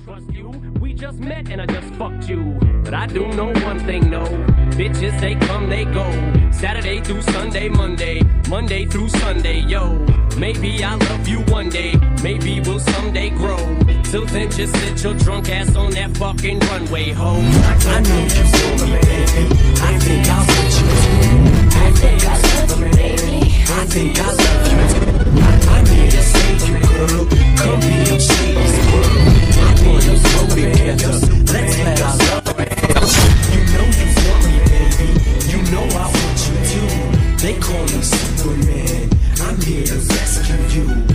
trust you. We just met and I just fucked you. But I do know one thing, no. Bitches, they come, they go. Saturday through Sunday, Monday through Sunday, yo. Maybe I'll love you one day. Maybe we'll someday grow. Till then, just sit your drunk ass on that fucking runway, ho. I know you want me, baby. I think I'll let you too. I think I love you, baby. I think I love you too. I'm here to save you, girl. Come be your sweetest world. I wanna go together. Let's let our love it. You know you want me, baby. You know I want you too. They call me Superman. I'm here to rescue you.